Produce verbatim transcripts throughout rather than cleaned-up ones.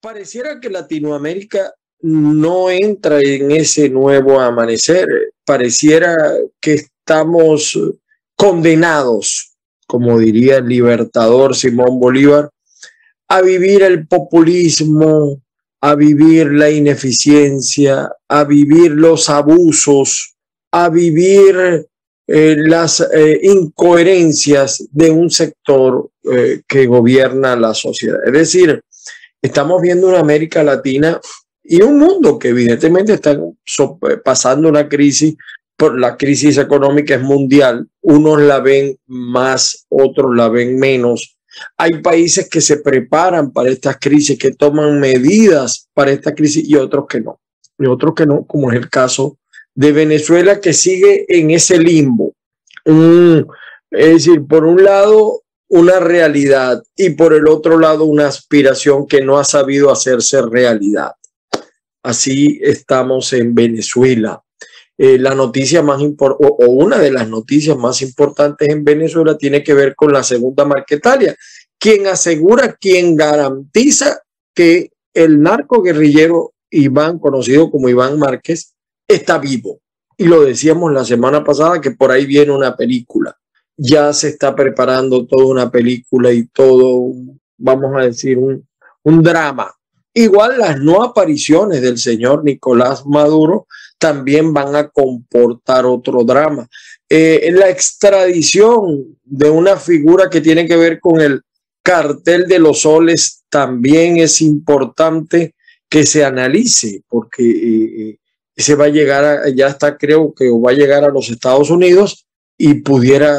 Pareciera que Latinoamérica no entra en ese nuevo amanecer. Pareciera que estamos condenados, como diría el libertador Simón Bolívar, a vivir el populismo, a vivir la ineficiencia, a vivir los abusos, a vivir eh, las eh, incoherencias de un sector eh, que gobierna la sociedad. Es decir, estamos viendo una América Latina y un mundo que evidentemente está pasando una crisis. Por la crisis económica es mundial, unos la ven más, otros la ven menos. Hay países que se preparan para estas crisis, que toman medidas para esta crisis y otros que no. Y otros que no, como es el caso de Venezuela, que sigue en ese limbo. Un, es decir, por un lado, una realidad y por el otro lado, una aspiración que no ha sabido hacerse realidad. Así estamos en Venezuela. Eh, la noticia más importante, o, o una de las noticias más importantes en Venezuela tiene que ver con la segunda Marquetalia, quien asegura, quien garantiza que el narco guerrillero Iván, conocido como Iván Márquez, está vivo. Y lo decíamos la semana pasada, que por ahí viene una película. Ya se está preparando toda una película y todo, vamos a decir, un, un drama. Igual las no apariciones del señor Nicolás Maduro también van a comportar otro drama. Eh, la extradición de una figura que tiene que ver con el cartel de los soles también es importante que se analice, porque eh, se va a llegar, a, ya está creo que va a llegar a los Estados Unidos y pudiera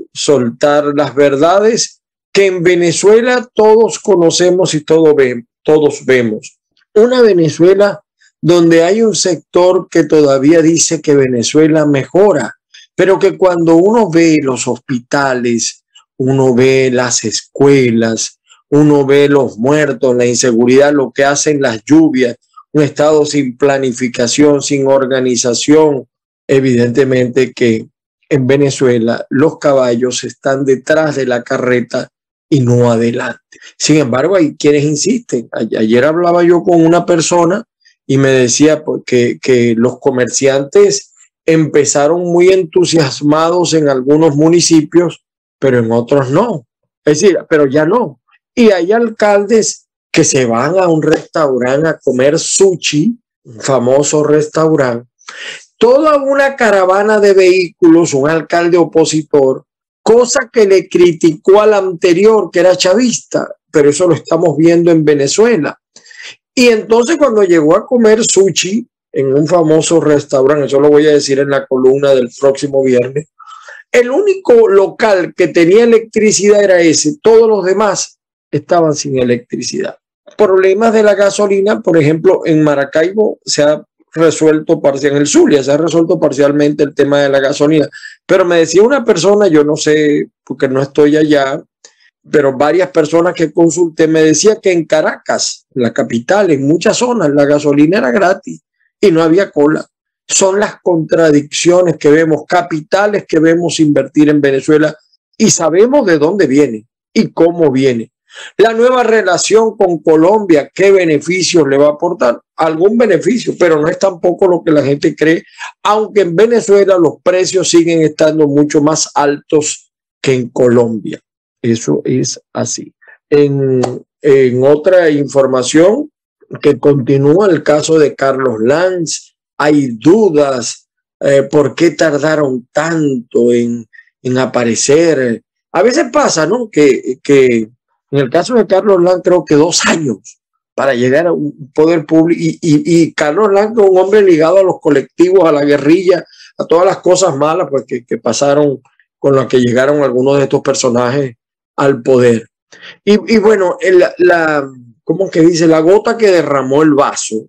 soltar las verdades que en Venezuela todos conocemos y todo ve, todos vemos. Una Venezuela donde hay un sector que todavía dice que Venezuela mejora, pero que cuando uno ve los hospitales, uno ve las escuelas, uno ve los muertos, la inseguridad, lo que hacen las lluvias, un estado sin planificación, sin organización, evidentemente que en Venezuela los caballos están detrás de la carreta y no adelante. Sin embargo, hay quienes insisten. Ayer hablaba yo con una persona y me decía que, que los comerciantes empezaron muy entusiasmados en algunos municipios, pero en otros no. Es decir, pero ya no. Y hay alcaldes que se van a un restaurante a comer sushi, un famoso restaurante, toda una caravana de vehículos, un alcalde opositor, cosa que le criticó al anterior, que era chavista, pero eso lo estamos viendo en Venezuela. Y entonces cuando llegó a comer sushi en un famoso restaurante, eso lo voy a decir en la columna del próximo viernes, el único local que tenía electricidad era ese, todos los demás estaban sin electricidad. Problemas de la gasolina, por ejemplo, en Maracaibo se ha resuelto parcialmente, en el Zulia se ha resuelto parcialmente el tema de la gasolina, pero me decía una persona, yo no sé, porque no estoy allá, pero varias personas que consulté me decía que en Caracas, la capital, en muchas zonas, la gasolina era gratis y no había cola. Son las contradicciones que vemos, capitales que vemos invertir en Venezuela y sabemos de dónde viene y cómo viene. La nueva relación con Colombia, ¿qué beneficios le va a aportar? Algún beneficio, pero no es tampoco lo que la gente cree, aunque en Venezuela los precios siguen estando mucho más altos que en Colombia. Eso es así. En, en otra información que continúa el caso de Carlos Lanz, hay dudas, eh, ¿por qué tardaron tanto en, en aparecer? A veces pasa, ¿no? Que, que en el caso de Carlos Lanz creo que dos años para llegar a un poder público y, y, y Carlos Lanz es un hombre ligado a los colectivos, a la guerrilla, a todas las cosas malas pues, que, que pasaron con las que llegaron algunos de estos personajes al poder. Y, y bueno, el, la, ¿cómo que dice? La gota que derramó el vaso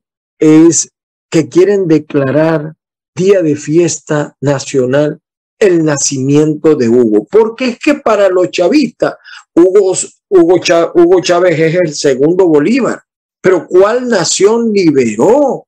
es que quieren declarar día de fiesta nacional el nacimiento de Hugo. Porque es que para los chavistas, Hugo, Hugo, Chávez, Hugo Chávez es el segundo Bolívar. Pero ¿cuál nación liberó?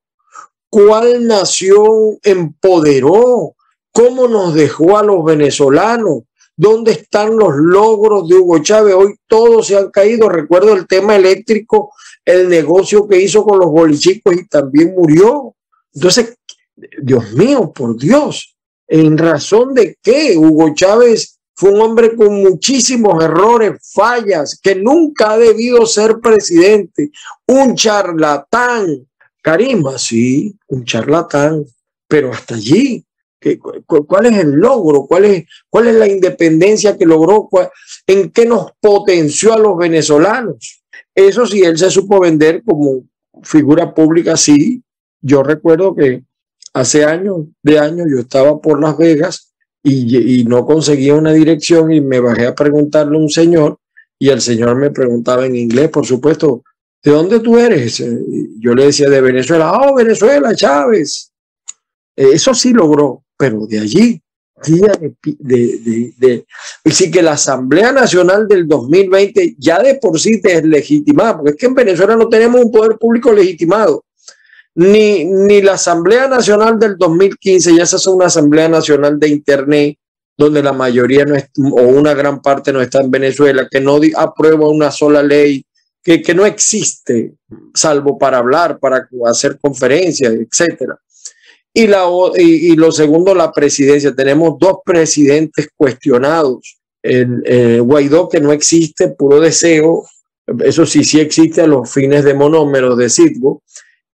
¿Cuál nación empoderó? ¿Cómo nos dejó a los venezolanos? ¿Dónde están los logros de Hugo Chávez? Hoy todos se han caído. Recuerdo el tema eléctrico, el negocio que hizo con los bolichicos y también murió. Entonces, Dios mío, por Dios, ¿en razón de qué? Hugo Chávez fue un hombre con muchísimos errores, fallas, que nunca ha debido ser presidente. Un charlatán. Carisma, sí, un charlatán, pero hasta allí. ¿Cuál es el logro? ¿Cuál es, cuál es la independencia que logró? ¿En qué nos potenció a los venezolanos? Eso sí, él se supo vender como figura pública, sí. Yo recuerdo que hace años de años yo estaba por Las Vegas y, y no conseguía una dirección y me bajé a preguntarle a un señor y el señor me preguntaba en inglés, por supuesto, ¿de dónde tú eres? Yo le decía de Venezuela. Oh, Venezuela, Chávez. Eso sí logró, pero de allí, día de, de, de, de, sí que la Asamblea Nacional del dos mil veinte ya de por sí deslegitimada, porque es que en Venezuela no tenemos un poder público legitimado, ni, ni la Asamblea Nacional del dos mil quince, ya esa es una Asamblea Nacional de Internet, donde la mayoría no es, o una gran parte no está en Venezuela, que no aprueba una sola ley, que, que no existe, salvo para hablar, para hacer conferencias, etcétera. Y, la, y, y lo segundo, la presidencia. Tenemos dos presidentes cuestionados. El, el Guaidó, que no existe, puro deseo. Eso sí, sí existe a los fines de monómeros de Citgo.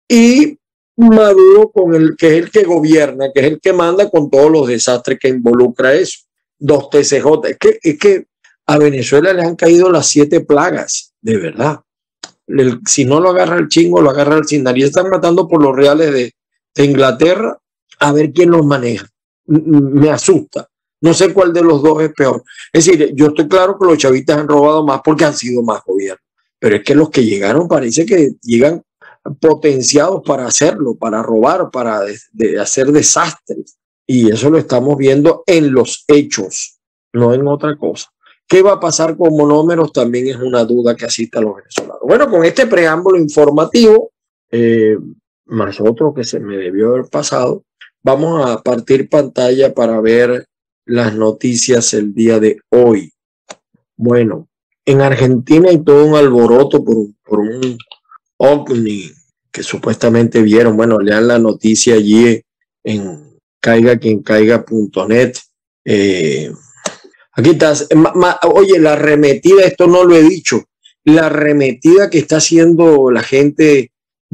Y Maduro, con el, que es el que gobierna, que es el que manda con todos los desastres que involucra eso. Dos T C J. Es que, es que a Venezuela le han caído las siete plagas, de verdad. El, si no lo agarra el chingo, lo agarra el sin nariz. Están matando por los reales de de Inglaterra, a ver quién los maneja. Me asusta. No sé cuál de los dos es peor. Es decir, yo estoy claro que los chavistas han robado más porque han sido más gobierno. Pero es que los que llegaron parece que llegan potenciados para hacerlo, para robar, para de, de hacer desastres. Y eso lo estamos viendo en los hechos, no en otra cosa. ¿Qué va a pasar con monómeros? También es una duda que asiste a los venezolanos. Bueno, con este preámbulo informativo, eh, más otro que se me debió haber pasado, vamos a partir pantalla para ver las noticias el día de hoy. Bueno, en Argentina hay todo un alboroto por, por un ovni que supuestamente vieron. Bueno, lean la noticia allí en caiga quien caiga punto net. Eh, aquí está. Oye, la arremetida, esto no lo he dicho, la arremetida que está haciendo la gente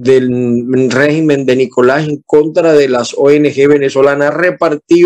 del régimen de Nicolás en contra de las O N G venezolanas, ha repartido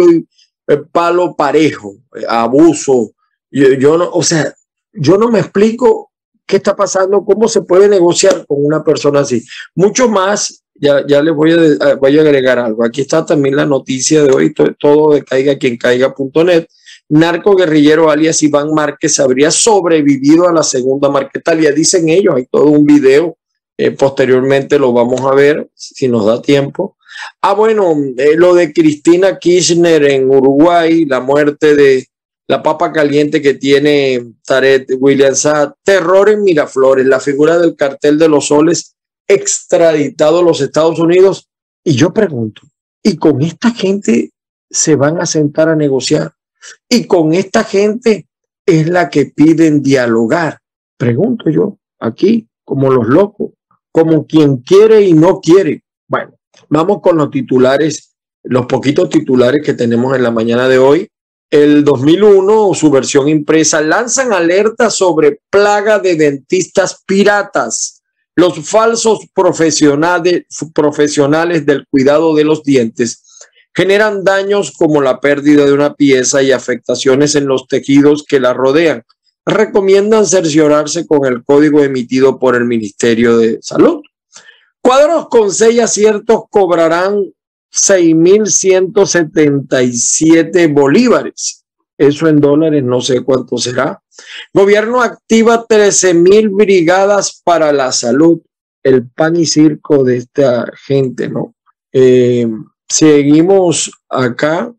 palo parejo, abuso. Yo, yo no, o sea, yo no me explico qué está pasando, cómo se puede negociar con una persona así. Mucho más, ya, ya les voy a, voy a agregar algo. Aquí está también la noticia de hoy, todo, todo de caiga quien caiga punto net. Narco guerrillero alias Iván Márquez habría sobrevivido a la segunda Marquetalia, dicen ellos. Hay todo un video. Eh, posteriormente lo vamos a ver si nos da tiempo. Ah, bueno, eh, lo de Cristina Kirchner en Uruguay, la muerte de la papa caliente que tiene Tarek William Saad, terror en Miraflores, la figura del cartel de los soles extraditado a los Estados Unidos. Y yo pregunto, ¿y con esta gente se van a sentar a negociar? ¿Y con esta gente es la que piden dialogar? Pregunto yo, aquí, como los locos, como quien quiere y no quiere. Bueno, vamos con los titulares, los poquitos titulares que tenemos en la mañana de hoy. El dos mil uno, su versión impresa, lanzan alerta sobre plaga de dentistas piratas. Los falsos profesionales, profesionales del cuidado de los dientes generan daños como la pérdida de una pieza y afectaciones en los tejidos que la rodean. Recomiendan cerciorarse con el código emitido por el Ministerio de Salud. Cuadros con seis aciertos cobrarán seis mil ciento setenta y siete bolívares. Eso en dólares no sé cuánto será. Gobierno activa trece mil brigadas para la salud. El pan y circo de esta gente, ¿no? Eh, seguimos acá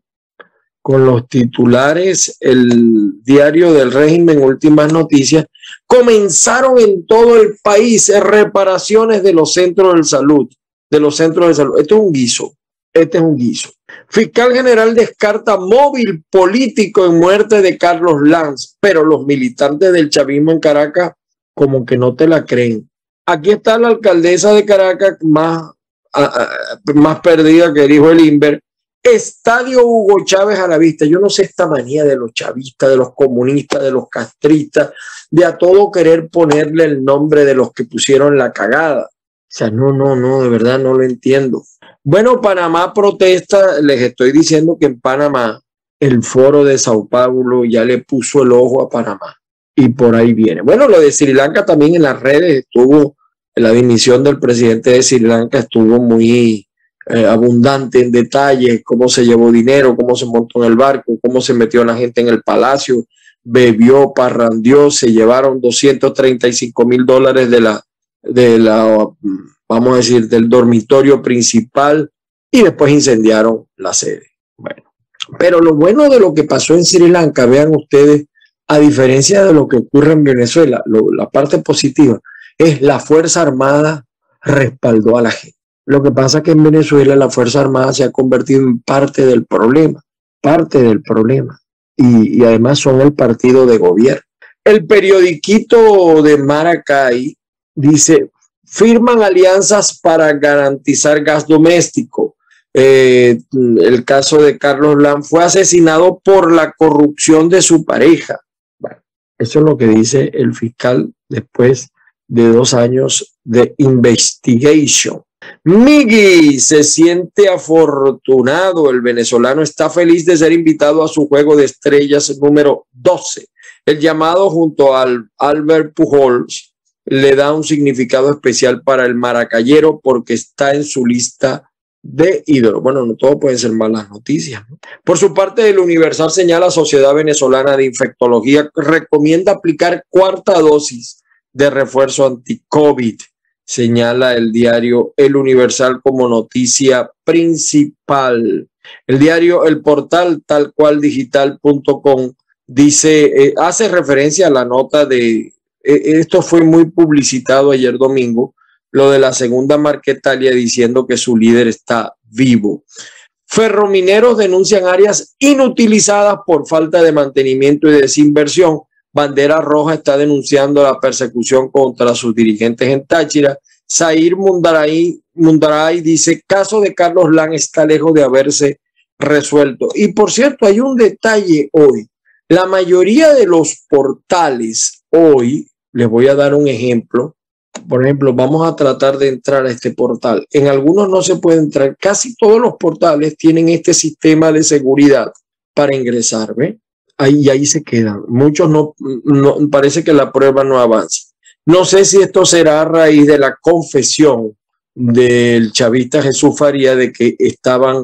con los titulares. El diario del régimen, últimas noticias. Comenzaron en todo el país reparaciones de los centros de salud, de los centros de salud. Esto es un guiso, este es un guiso. Fiscal general descarta móvil político en muerte de Carlos Lanz, pero los militantes del chavismo en Caracas como que no te la creen. Aquí está la alcaldesa de Caracas más, a, a, más perdida que dijo el Inver. Estadio Hugo Chávez a la vista. Yo no sé esta manía de los chavistas, de los comunistas, de los castristas, de a todo querer ponerle el nombre de los que pusieron la cagada. O sea, no, no, no, de verdad no lo entiendo. Bueno, Panamá protesta, les estoy diciendo que en Panamá el foro de Sao Paulo ya le puso el ojo a Panamá y por ahí viene. Bueno, lo de Sri Lanka también en las redes estuvo, la dimisión del presidente de Sri Lanka estuvo muy eh, abundante en detalles, cómo se llevó dinero, cómo se montó en el barco, cómo se metió la gente en el palacio, bebió, parrandió, se llevaron doscientos treinta y cinco mil dólares de la, de la vamos a decir, del dormitorio principal y después incendiaron la sede. Bueno, pero lo bueno de lo que pasó en Sri Lanka, vean ustedes, a diferencia de lo que ocurre en Venezuela, lo, la parte positiva es la Fuerza Armada respaldó a la gente. Lo que pasa es que en Venezuela la Fuerza Armada se ha convertido en parte del problema, parte del problema, y, y además son el partido de gobierno. El periodiquito de Maracay dice, firman alianzas para garantizar gas doméstico. Eh, el caso de Carlos Lanz fue asesinado por la corrupción de su pareja. Bueno, eso es lo que dice el fiscal después de dos años de investigation. Miggy se siente afortunado. El venezolano está feliz de ser invitado a su juego de estrellas número doce. El llamado junto al Albert Pujols le da un significado especial para el maracayero porque está en su lista de ídolos. Bueno, no todo pueden ser malas noticias, ¿no? Por su parte, el Universal señala Sociedad Venezolana de Infectología recomienda aplicar cuarta dosis de refuerzo anti-COVID. Señala el diario El Universal como noticia principal. El diario El Portal, tal cual digital punto com, dice, eh, hace referencia a la nota de esto fue muy publicitado ayer domingo, lo de la segunda Marquetalia diciendo que su líder está vivo. Ferromineros denuncian áreas inutilizadas por falta de mantenimiento y desinversión. Bandera Roja está denunciando la persecución contra sus dirigentes en Táchira. Zair Mundaray, Mundaray dice, caso de Carlos Lanz está lejos de haberse resuelto. Y por cierto, hay un detalle hoy. La mayoría de los portales hoy, les voy a dar un ejemplo. Por ejemplo, vamos a tratar de entrar a este portal. En algunos no se puede entrar. Casi todos los portales tienen este sistema de seguridad para ingresar, ¿ve? Ahí, ahí se quedan. Muchos no, no, parece que la prueba no avanza. No sé si esto será a raíz de la confesión del chavista Jesús Faría de que estaban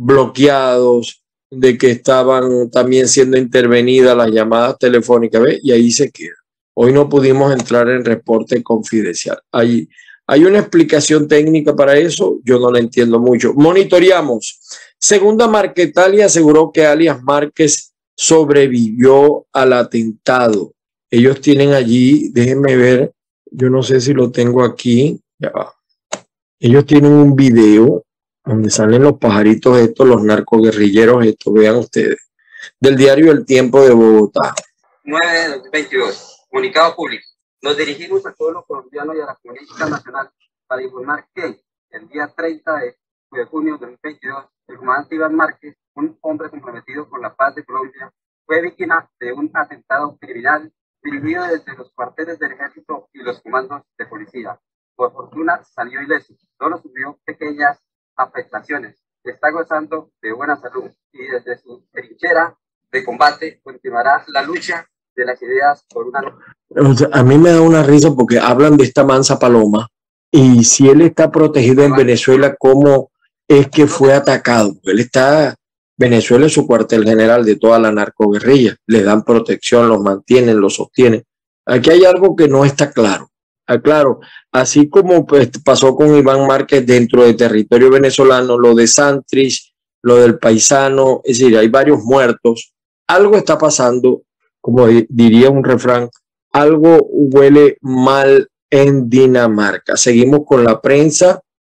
bloqueados, de que estaban también siendo intervenidas las llamadas telefónicas, ¿ve? Y ahí se queda. Hoy no pudimos entrar en reporte confidencial. Hay, hay una explicación técnica para eso, yo no la entiendo mucho. Monitoreamos. Segunda Marquetalia aseguró que alias Márquez sobrevivió al atentado. Ellos tienen allí, déjenme ver, yo no sé si lo tengo aquí. Ya va. Ellos tienen un video donde salen los pajaritos estos, los narcoguerrilleros estos, vean ustedes, del diario El Tiempo de Bogotá. nueve de dos mil veintidós. Comunicado público. Nos dirigimos al pueblo colombiano y a la comunidad internacional para informar que el día treinta de junio de dos mil veintidós, el comandante Iván Márquez, un hombre comprometido con la paz de Colombia, fue víctima de un atentado criminal dirigido desde los cuarteles del ejército y los comandos de policía. Por fortuna salió ileso, solo sufrió pequeñas afectaciones. Está gozando de buena salud y desde su trinchera de combate continuará la lucha de las ideas por una... O sea, a mí me da una risa porque hablan de esta mansa paloma y si él está protegido en Venezuela, ¿cómo es que fue atacado? Él está, Venezuela es su cuartel general de toda la narcoguerrilla, le dan protección, los mantienen, los sostienen. Aquí hay algo que no está claro. Ah, claro, así como pues, pasó con Iván Márquez dentro del territorio venezolano, lo de Santrich, lo del paisano, es decir, hay varios muertos, algo está pasando. Como diría un refrán, algo huele mal en Dinamarca. Seguimos con la prensa.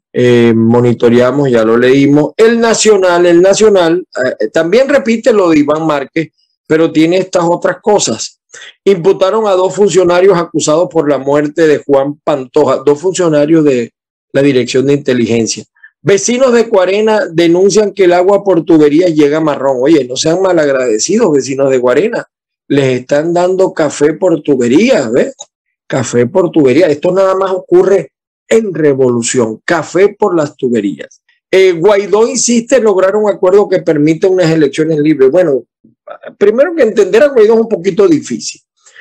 eh, monitoreamos, ya lo leímos. El Nacional, el Nacional eh, también repite lo de Iván Márquez, pero tiene estas otras cosas. Imputaron a dos funcionarios acusados por la muerte de Juan Pantoja, dos funcionarios de la Dirección de Inteligencia. Vecinos de Guarena denuncian que el agua por tuberías llega marrón. Oye, no sean malagradecidos, vecinos de Guarena. Les están dando café por tuberías, ¿ves? Café por tuberías. Esto nada más ocurre en Revolución. Café por las tuberías. Eh, Guaidó insiste en lograr un acuerdo que permita unas elecciones libres. Bueno, primero que entender a Guaidó es un poquito difícil.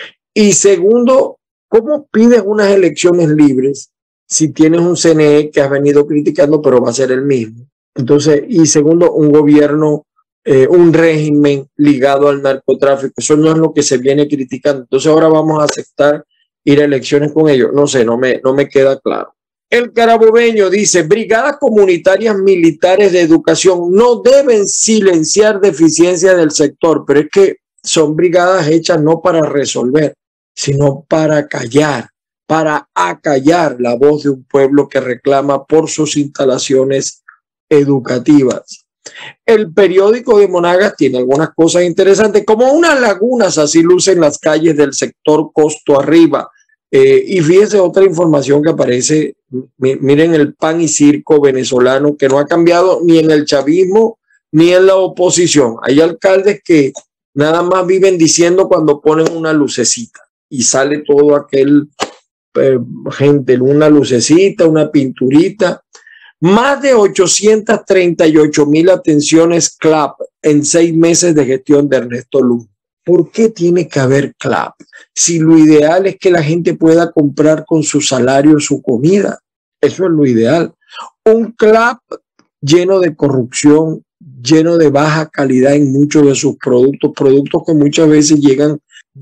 Y segundo, ¿cómo pides unas elecciones libres si tienes un C N E que has venido criticando, pero va a ser el mismo? Entonces, y segundo, un gobierno, eh, un régimen ligado al narcotráfico. Eso no es lo que se viene criticando. Entonces ahora vamos a aceptar ir a elecciones con ellos. No sé, no me, no me queda claro. El Carabobeño dice, brigadas comunitarias militares de educación no deben silenciar deficiencias del sector, pero es que son brigadas hechas no para resolver, sino para callar, para acallar la voz de un pueblo que reclama por sus instalaciones educativas. El periódico de Monagas tiene algunas cosas interesantes, como unas lagunas, así lucen las calles del sector Costo Arriba. Eh, y fíjense otra información que aparece, miren el pan y circo venezolano que no ha cambiado ni en el chavismo ni en la oposición. Hay alcaldes que nada más viven diciendo cuando ponen una lucecita y sale todo aquel eh, gente, una lucecita, una pinturita. Más de ochocientas treinta y ocho mil atenciones C L A P en seis meses de gestión de Ernesto Luz. ¿Por qué tiene que haber C L A P? Si lo ideal es que la gente pueda comprar con su salario su comida. Eso es lo ideal. Un C L A P lleno de corrupción, lleno de baja calidad en muchos de sus productos, productos que muchas veces llegan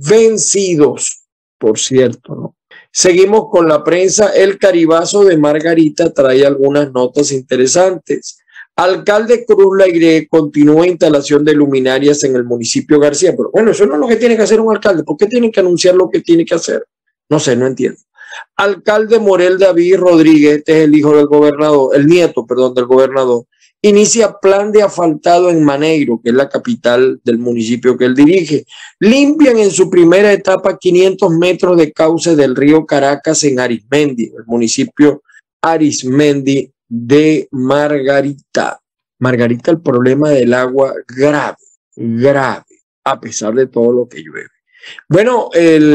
vencidos, por cierto, ¿no? Seguimos con la prensa. El Caribazo de Margarita trae algunas notas interesantes. Alcalde Cruz Lairé continúa instalación de luminarias en el municipio García. Pero bueno, eso no es lo que tiene que hacer un alcalde. ¿Por qué tiene que anunciar lo que tiene que hacer? No sé, no entiendo. Alcalde Morel David Rodríguez, este es el hijo del gobernador, el nieto, perdón, del gobernador, inicia plan de asfaltado en Maneiro, que es la capital del municipio que él dirige. Limpian en su primera etapa quinientos metros de cauce del río Caracas en Arismendi, el municipio Arismendi de Margarita. Margarita, el problema del agua grave, grave, a pesar de todo lo que llueve. Bueno,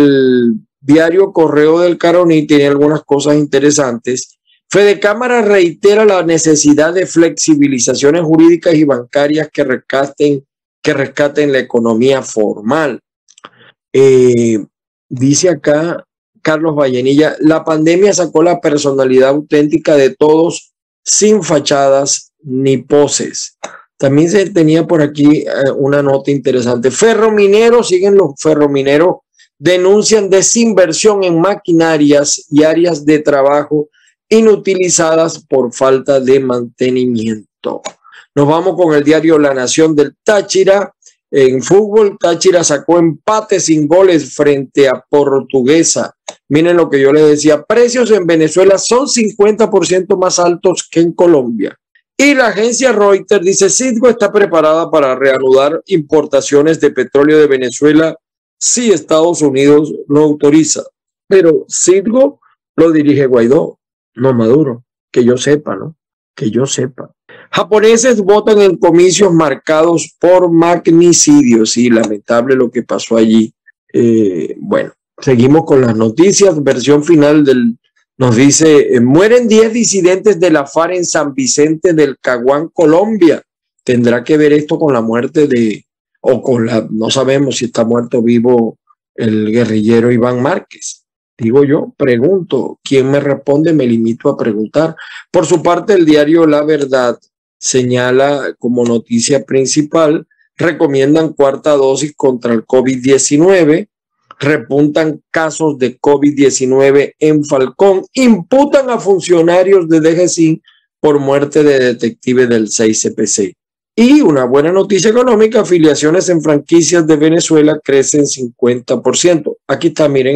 el diario Correo del Caroní tiene algunas cosas interesantes. Fedecámara reitera la necesidad de flexibilizaciones jurídicas y bancarias que rescaten, que rescaten la economía formal. Eh, dice acá Carlos Vallenilla, la pandemia sacó la personalidad auténtica de todos sin fachadas ni poses. También se tenía por aquí eh, una nota interesante. Ferromineros, siguen los ferromineros, denuncian desinversión en maquinarias y áreas de trabajo inutilizadas por falta de mantenimiento. Nos vamos con el diario La Nación del Táchira. En fútbol, Táchira sacó empate sin goles frente a Portuguesa. Miren lo que yo les decía, precios en Venezuela son cincuenta por ciento más altos que en Colombia. Y la agencia Reuters dice, Citgo está preparada para reanudar importaciones de petróleo de Venezuela si Estados Unidos lo autoriza. Pero Citgo lo dirige Guaidó, no Maduro, que yo sepa, ¿no? Que yo sepa. Japoneses votan en comicios marcados por magnicidios. Sí, lamentable lo que pasó allí. Eh, bueno, seguimos con las noticias. Versión final del, nos dice, eh, mueren diez disidentes de la FARC en San Vicente del Caguán, Colombia. ¿Tendrá que ver esto con la muerte de, o con la, no sabemos si está muerto o vivo el guerrillero Iván Márquez? Digo yo, pregunto, ¿quién me responde? Me limito a preguntar. Por su parte, el diario La Verdad señala como noticia principal, recomiendan cuarta dosis contra el COVID diecinueve, repuntan casos de COVID diecinueve en Falcón, imputan a funcionarios de D G C I N por muerte de detectives del seis C P C. Y una buena noticia económica, afiliaciones en franquicias de Venezuela crecen cincuenta por ciento. Aquí está, miren esto.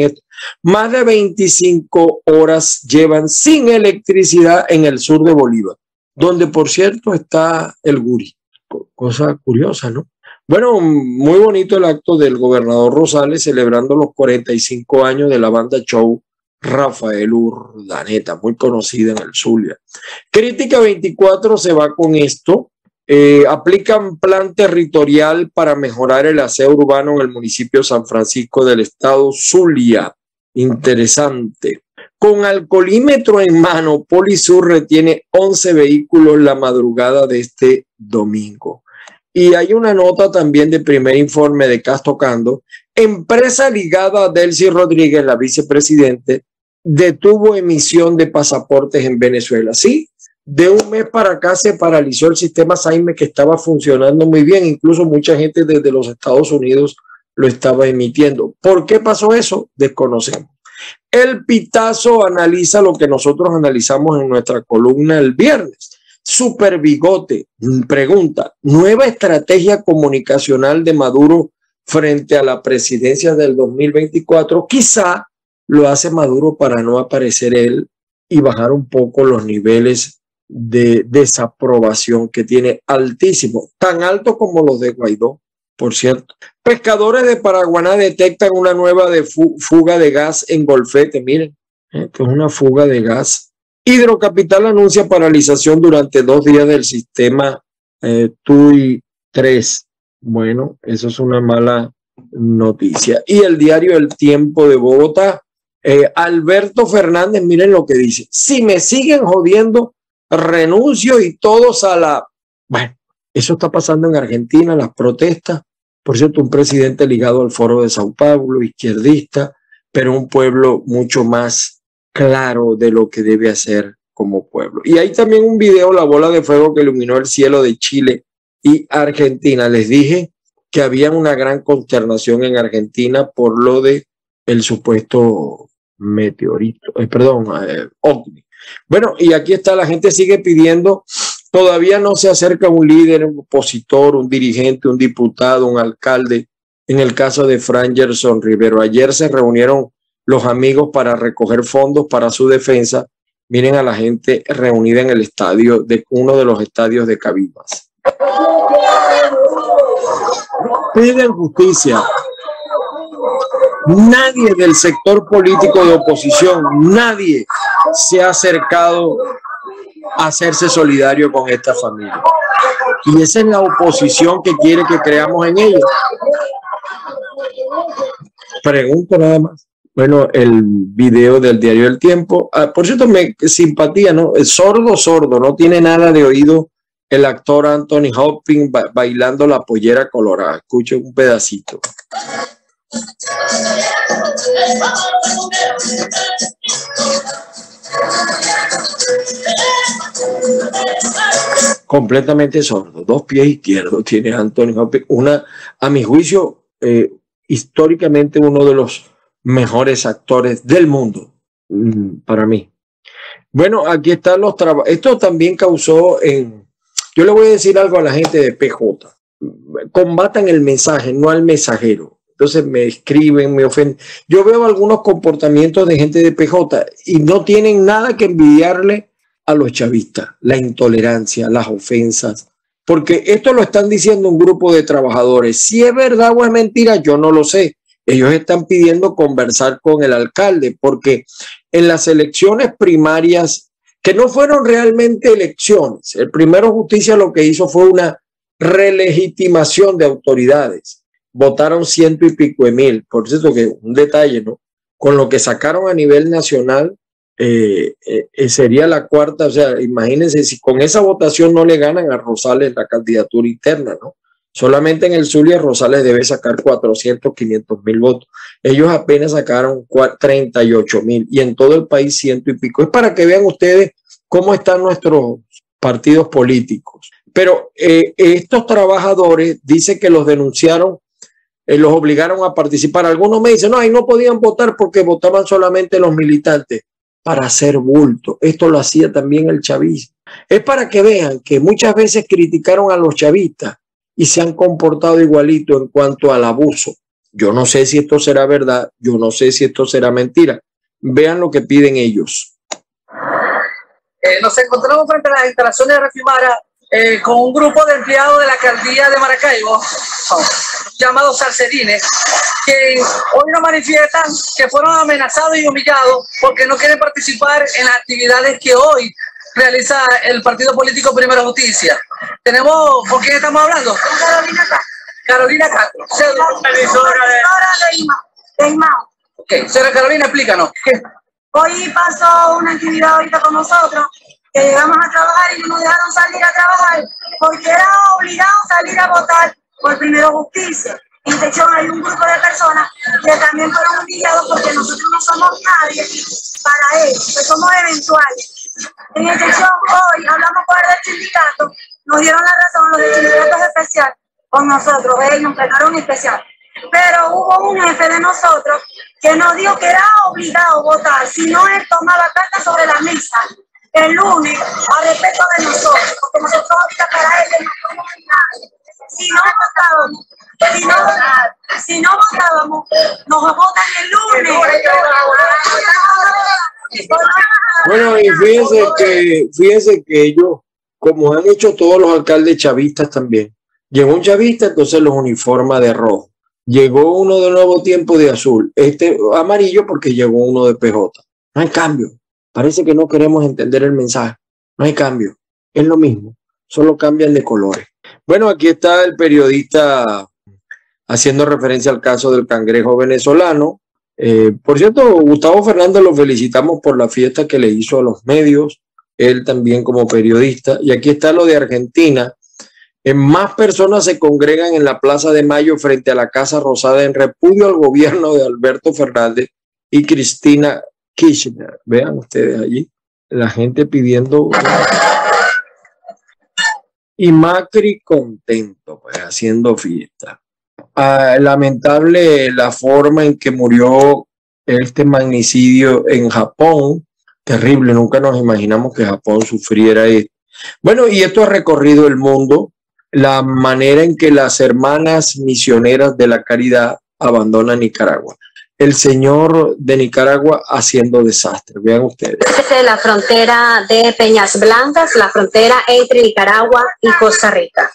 Más de veinticinco horas llevan sin electricidad en el sur de Bolívar, donde por cierto está el Guri. Cosa curiosa, ¿no? Bueno, muy bonito el acto del gobernador Rosales celebrando los cuarenta y cinco años de la banda show Rafael Urdaneta, muy conocida en el Zulia. Crítica veinticuatro se va con esto. Eh, aplican plan territorial para mejorar el aseo urbano en el municipio de San Francisco del estado Zulia. Interesante. Con alcoholímetro en mano, Polisur retiene once vehículos la madrugada de este domingo. Y hay una nota también de primer informe de Castocando. Empresa ligada a Delcy Rodríguez, la vicepresidente, detuvo emisión de pasaportes en Venezuela. Sí, de un mes para acá se paralizó el sistema SAIME que estaba funcionando muy bien. Incluso mucha gente desde los Estados Unidos lo estaba emitiendo. ¿Por qué pasó eso? Desconocemos. El Pitazo analiza lo que nosotros analizamos en nuestra columna el viernes. Super Bigote pregunta, ¿nueva estrategia comunicacional de Maduro frente a la presidencia del dos mil veinticuatro? Quizá lo hace Maduro para no aparecer él y bajar un poco los niveles de desaprobación que tiene altísimo, tan alto como los de Guaidó, por cierto. Pescadores de Paraguaná detectan una nueva de fuga de gas en Golfete, miren, eh, que es una fuga de gas. Hidrocapital anuncia paralización durante dos días del sistema eh, T U I tres. Bueno, eso es una mala noticia. Y el diario El Tiempo de Bogotá, eh, Alberto Fernández, miren lo que dice. Si me siguen jodiendo, renuncio y todos a la... Bueno, eso está pasando en Argentina, las protestas. Por cierto, un presidente ligado al Foro de Sao Paulo, izquierdista, pero un pueblo mucho más claro de lo que debe hacer como pueblo. Y hay también un video, la bola de fuego que iluminó el cielo de Chile y Argentina. Les dije que había una gran consternación en Argentina por lo de el supuesto meteorito, eh, perdón, eh, ovni. Bueno, y aquí está, la gente sigue pidiendo, todavía no se acerca un líder, un opositor, un dirigente, un diputado, un alcalde. En el caso de Frangerson Rivero, ayer se reunieron los amigos para recoger fondos para su defensa. Miren a la gente reunida en el estadio, de uno de los estadios de Cabimas. Piden justicia. Nadie del sector político de oposición, nadie se ha acercado a hacerse solidario con esta familia. Y esa es la oposición que quiere que creamos en ella. Pregunto nada más. Bueno, el video del diario El Tiempo. Ah, por cierto, me simpatía, ¿no? Es sordo, sordo, no tiene nada de oído el actor Anthony Hopkins ba bailando la pollera colorada. Escuchen un pedacito. Completamente sordo, dos pies izquierdos tiene Anthony Hopkins. Una, a mi juicio, eh, históricamente uno de los mejores actores del mundo, para mí. Bueno, aquí están los trabajos. Esto también causó en... Yo le voy a decir algo a la gente de P J. Combatan el mensaje, no al mensajero. Entonces me escriben, me ofenden. Yo veo algunos comportamientos de gente de P J y no tienen nada que envidiarle a los chavistas. La intolerancia, las ofensas. Porque esto lo están diciendo un grupo de trabajadores. Si es verdad o es mentira, yo no lo sé. Ellos están pidiendo conversar con el alcalde porque en las elecciones primarias, que no fueron realmente elecciones, el Primero Justicia lo que hizo fue una relegitimación de autoridades. Votaron ciento y pico de mil. Por cierto, que un detalle, ¿no? Con lo que sacaron a nivel nacional, eh, eh, sería la cuarta. O sea, imagínense si con esa votación no le ganan a Rosales la candidatura interna, ¿no? Solamente en el Zulia Rosales debe sacar cuatrocientos, quinientos mil votos. Ellos apenas sacaron treinta y ocho mil y en todo el país ciento y pico. Es para que vean ustedes cómo están nuestros partidos políticos. Pero eh, estos trabajadores dicen que los denunciaron, eh, los obligaron a participar. Algunos me dicen, no, ahí no podían votar porque votaban solamente los militantes para hacer bulto. Esto lo hacía también el chavismo. Es para que vean que muchas veces criticaron a los chavistas y se han comportado igualito en cuanto al abuso Yo no sé si esto será verdad, yo no sé si esto será mentira. Vean lo que piden ellos. Eh, nos encontramos frente a las instalaciones de Refimara eh, con un grupo de empleados de la alcaldía de Maracaibo, llamados salserines, que hoy nos manifiestan que fueron amenazados y humillados porque no quieren participar en las actividades que hoy realiza el partido político Primera Justicia. Tenemos, ¿con quién estamos hablando? Con Carolina Castro. Carolina Castro. Supervisora de I M A O. Ok, señora Carolina, explícanos. Hoy pasó una actividad ahorita con nosotros, que llegamos a trabajar y no nos dejaron salir a trabajar porque era obligado salir a votar por Primera Justicia. En sección hay un grupo de personas que también fueron humillados porque nosotros no somos nadie para ellos, que somos eventuales. En excepción, hoy hablamos con el del sindicato, nos dieron la razón, los del sindicato es especial con nosotros, ellos nos pegaron especial. Pero hubo un jefe de nosotros que nos dijo que era obligado votar, si no él tomaba carta sobre la mesa el lunes a respeto de nosotros, porque nosotros ahorita para ellos no somos nadie. Si no votábamos, si no, si no votábamos, nos votan el lunes. Bueno, y fíjense que, fíjense que ellos, como han hecho todos los alcaldes chavistas también, llegó un chavista, entonces los uniforma de rojo. Llegó uno de Nuevo Tiempo de azul, este amarillo porque llegó uno de P J. No hay cambio. Parece que no queremos entender el mensaje. No hay cambio. Es lo mismo. Solo cambian de colores. Bueno, aquí está el periodista haciendo referencia al caso del cangrejo venezolano. Eh, por cierto, Gustavo Fernández lo felicitamos por la fiesta que le hizo a los medios. Él también como periodista. Y aquí está lo de Argentina. En más personas se congregan en la Plaza de Mayo frente a la Casa Rosada en repudio al gobierno de Alberto Fernández y Cristina Kirchner. Vean ustedes allí, la gente pidiendo. Y Macri contento, pues, haciendo fiesta. Ah, lamentable la forma en que murió este magnicidio en Japón. Terrible, nunca nos imaginamos que Japón sufriera esto. Bueno, y esto ha recorrido el mundo. La manera en que las hermanas misioneras de la caridad abandonan Nicaragua. El señor de Nicaragua haciendo desastre. Vean ustedes. Desde la frontera de Peñas Blancas, la frontera entre Nicaragua y Costa Rica.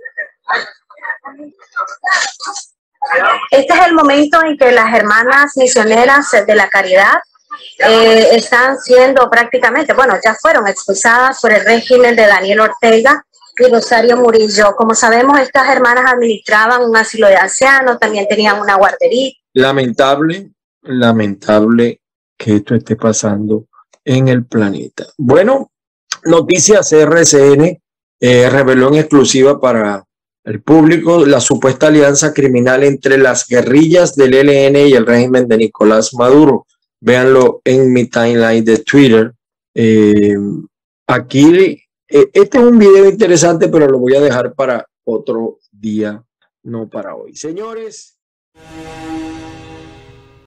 Este es el momento en que las hermanas misioneras de la caridad eh, están siendo prácticamente, bueno, ya fueron expulsadas por el régimen de Daniel Ortega y Rosario Murillo. Como sabemos, estas hermanas administraban un asilo de ancianos, también tenían una guardería. Lamentable, lamentable que esto esté pasando en el planeta. Bueno, noticias R C N eh, reveló en exclusiva para el público la supuesta alianza criminal entre las guerrillas del E L N y el régimen de Nicolás Maduro. Véanlo en mi timeline de Twitter. Eh, aquí Este es un video interesante, pero lo voy a dejar para otro día, no para hoy. Señores.